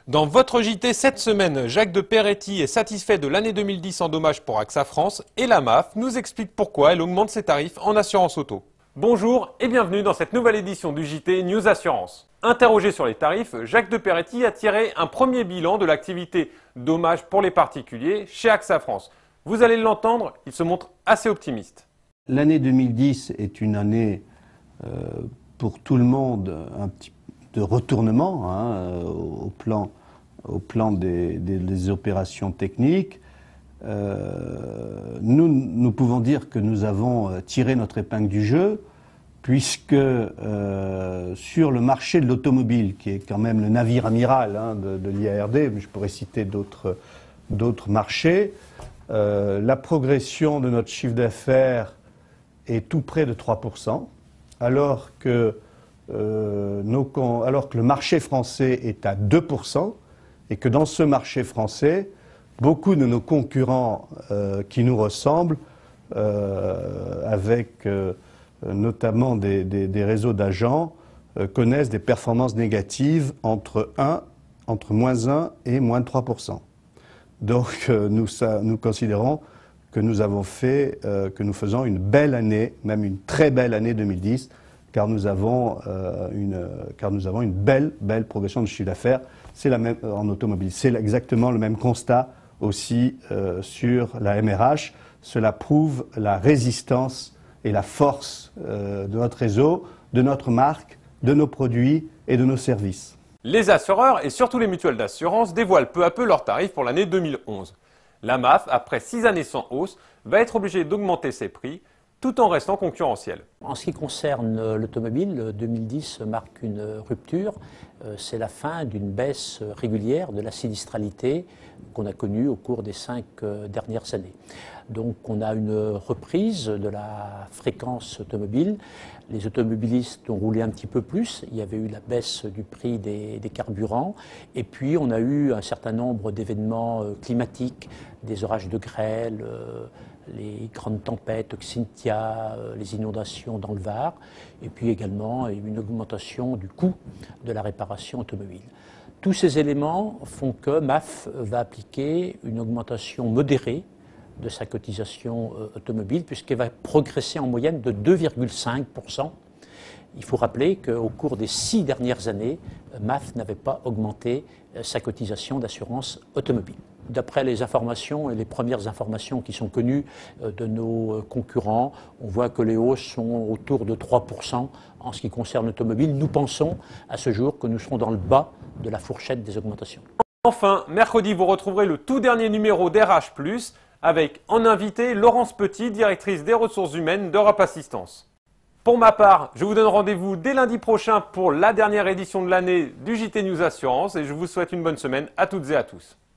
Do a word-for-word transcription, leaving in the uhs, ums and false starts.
Dans votre J T cette semaine, Jacques de Peretti est satisfait de l'année deux mille dix en dommages pour AXA France et la M A F nous explique pourquoi elle augmente ses tarifs en assurance auto. Bonjour et bienvenue dans cette nouvelle édition du J T News Assurance. Interrogé sur les tarifs, Jacques de Peretti a tiré un premier bilan de l'activité dommages pour les particuliers chez AXA France. Vous allez l'entendre, il se montre assez optimiste. L'année deux mille dix est une année euh, pour tout le monde un petit de retournement hein, au plan, au plan des, des, des opérations techniques. Euh, nous, nous pouvons dire que nous avons tiré notre épingle du jeu, puisque euh, sur le marché de l'automobile, qui est quand même le navire amiral hein, de, de l'I A R D, mais je pourrais citer d'autres d'autres marchés, euh, la progression de notre chiffre d'affaires est tout près de trois pour cent, alors que Euh, nos, alors que le marché français est à deux pour cent et que dans ce marché français, beaucoup de nos concurrents euh, qui nous ressemblent, euh, avec euh, notamment des, des, des réseaux d'agents, euh, connaissent des performances négatives entre, un, entre moins un et moins trois pour cent. Donc euh, nous, ça, nous considérons que nous avons fait, euh, que nous faisons une belle année, même une très belle année deux mille dix, car nous avons, euh, une, car nous avons une belle, belle progression de chiffre d'affaires. C'est la même en automobile. C'est exactement le même constat aussi euh, sur la M R H. Cela prouve la résistance et la force euh, de notre réseau, de notre marque, de nos produits et de nos services. Les assureurs et surtout les mutuelles d'assurance dévoilent peu à peu leurs tarifs pour l'année deux mille onze. La M A F, après six années sans hausse, va être obligée d'augmenter ses prix, tout en restant concurrentiel. En ce qui concerne l'automobile, deux mille dix marque une rupture. C'est la fin d'une baisse régulière de la sinistralité qu'on a connue au cours des cinq dernières années. Donc on a une reprise de la fréquence automobile. Les automobilistes ont roulé un petit peu plus. Il y avait eu la baisse du prix des, des carburants. Et puis on a eu un certain nombre d'événements climatiques, des orages de grêle, les grandes tempêtes, Xynthia, les inondations dans le Var, et puis également une augmentation du coût de la réparation automobile. Tous ces éléments font que M A F va appliquer une augmentation modérée de sa cotisation automobile, puisqu'elle va progresser en moyenne de deux virgule cinq pour cent. Il faut rappeler qu'au cours des six dernières années, M A F n'avait pas augmenté sa cotisation d'assurance automobile. D'après les informations et les premières informations qui sont connues de nos concurrents, on voit que les hausses sont autour de trois pour cent en ce qui concerne l'automobile. Nous pensons à ce jour que nous serons dans le bas de la fourchette des augmentations. Enfin, mercredi, vous retrouverez le tout dernier numéro d'R H plus, avec en invité Laurence Petit, directrice des ressources humaines d'Europe Assistance. Pour ma part, je vous donne rendez-vous dès lundi prochain pour la dernière édition de l'année du J T News Assurance et je vous souhaite une bonne semaine à toutes et à tous.